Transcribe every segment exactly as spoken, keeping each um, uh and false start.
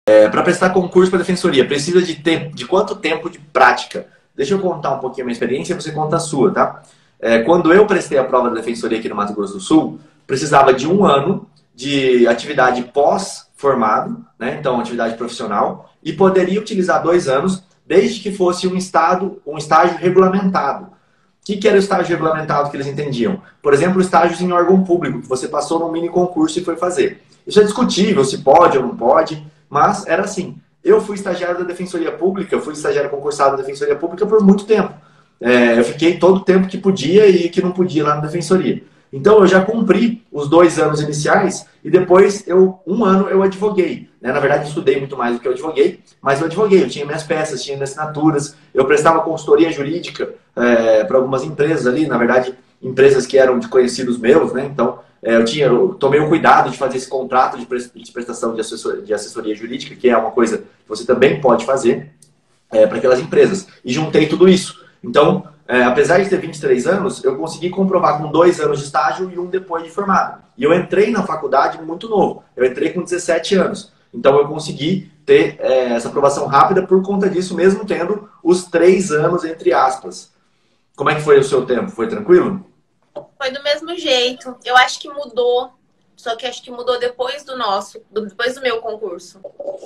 Para prestar concurso para defensoria, precisa de, tempo, de quanto tempo de prática? Deixa eu contar um pouquinho a minha experiência e você conta a sua, tá? É, quando eu prestei a prova da defensoria aqui no Mato Grosso do Sul, precisava de um ano de atividade pós-formado, né? Então, atividade profissional, e poderia utilizar dois anos, desde que fosse um, estado, um estágio regulamentado. O que, que era o estágio regulamentado que eles entendiam? Por exemplo, estágios em órgão público, que você passou num mini concurso e foi fazer. Isso é discutível, se pode ou não pode, mas era assim. Eu fui estagiário da Defensoria Pública, fui estagiário concursado da Defensoria Pública por muito tempo. É, eu fiquei todo o tempo que podia e que não podia lá na Defensoria. Então eu já cumpri os dois anos iniciais e depois, eu, um ano, eu advoguei. Né? Na verdade, eu estudei muito mais do que eu advoguei, mas eu advoguei. Eu tinha minhas peças, tinha minhas assinaturas, eu prestava consultoria jurídica é, para algumas empresas ali, na verdade, empresas que eram de conhecidos meus, né? Então, é, eu, tinha, eu tomei o cuidado de fazer esse contrato de prestação de assessoria, de assessoria jurídica, que é uma coisa que você também pode fazer é, para aquelas empresas. E juntei tudo isso. Então, é, apesar de ter vinte e três anos, eu consegui comprovar com dois anos de estágio e um depois de formado. E eu entrei na faculdade muito novo. Eu entrei com dezessete anos. Então, eu consegui ter é, essa aprovação rápida por conta disso, mesmo tendo os três anos, entre aspas. Como é que foi o seu tempo? Foi tranquilo? Foi do mesmo jeito. Eu acho que mudou. Só que acho que mudou depois do nosso, depois do meu concurso.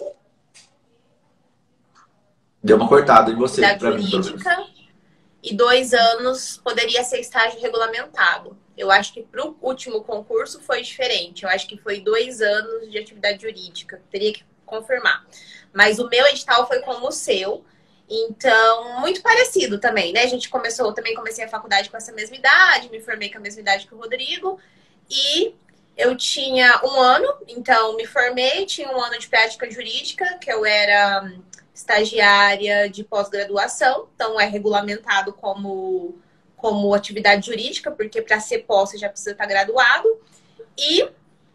Deu uma cortada em você. Da jurídica. E dois anos poderia ser estágio regulamentado. Eu acho que para o último concurso foi diferente. Eu acho que foi dois anos de atividade jurídica. Teria que confirmar. Mas o meu edital foi como o seu. Então, muito parecido também, né? A gente começou, eu também comecei a faculdade com essa mesma idade, me formei com a mesma idade que o Rodrigo. E eu tinha um ano, então me formei, tinha um ano de prática jurídica, que eu era estagiária de pós-graduação, então é regulamentado como, como atividade jurídica, porque para ser pós você já precisa estar graduado. E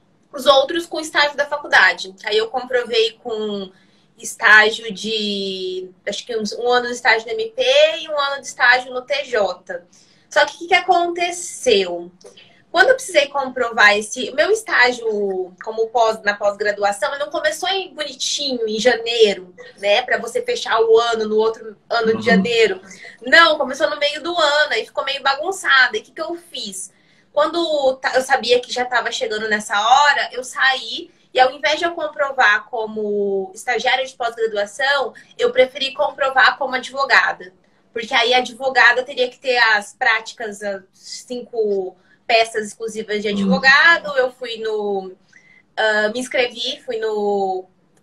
os outros com estágio da faculdade. Aí eu comprovei com estágio de, acho que uns, um ano de estágio no M P e um ano de estágio no T J. Só que o que, que aconteceu? Quando eu precisei comprovar esse, o meu estágio como pós, na pós-graduação, ele não começou em bonitinho, em janeiro, né? Para você fechar o ano no outro ano de janeiro. Não, começou no meio do ano, aí ficou meio bagunçada. E o que, que eu fiz? Quando eu sabia que já estava chegando nessa hora, eu saí. E ao invés de eu comprovar como estagiária de pós-graduação, eu preferi comprovar como advogada. Porque aí a advogada teria que ter as práticas, as cinco peças exclusivas de advogado. Eu fui no... Uh, me inscrevi, fui no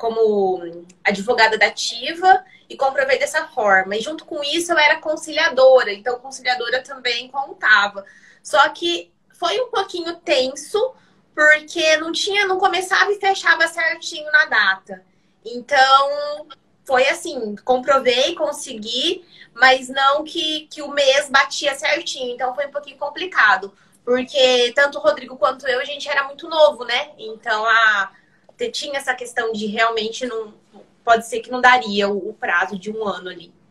como advogada da ativa e comprovei dessa forma. E junto com isso eu era conciliadora. Então conciliadora também contava. Só que foi um pouquinho tenso, porque não tinha, não começava e fechava certinho na data. Então, foi assim, comprovei, consegui, mas não que, que o mês batia certinho. Então, foi um pouquinho complicado, porque tanto o Rodrigo quanto eu, a gente era muito novo, né? Então, a, tinha essa questão de realmente não... Pode ser que não daria o, o prazo de um ano ali.